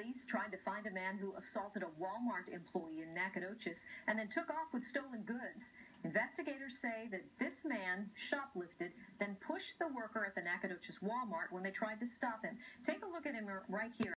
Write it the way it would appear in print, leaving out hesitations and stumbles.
police tried to find a man who assaulted a Walmart employee in Nacogdoches and then took off with stolen goods. Investigators say that this man shoplifted, then pushed the worker at the Nacogdoches Walmart when they tried to stop him. Take a look at him right here.